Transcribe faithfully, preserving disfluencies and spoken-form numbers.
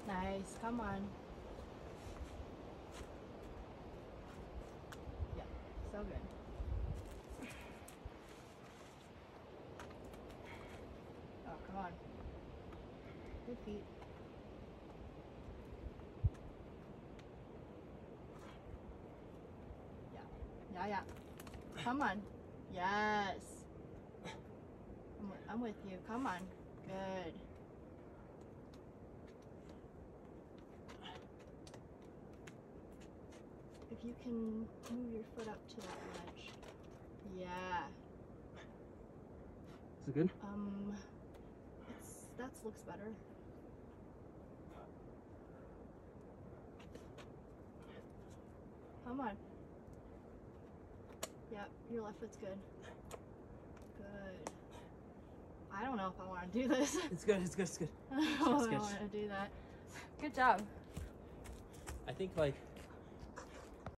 Nice. Come on. Yeah. So good. Oh, come on. Good feet. Yeah. Yeah, yeah. Come on. Yes. I'm with, I'm with you. Come on. Good. If you can move your foot up to that ledge. Yeah. Is it good? Um, it's, that looks better. Come on. Yep, your left foot's good. Good. I don't know if I want to do this. It's good, it's good, it's good. I don't know if I want to do that. Good job. I think like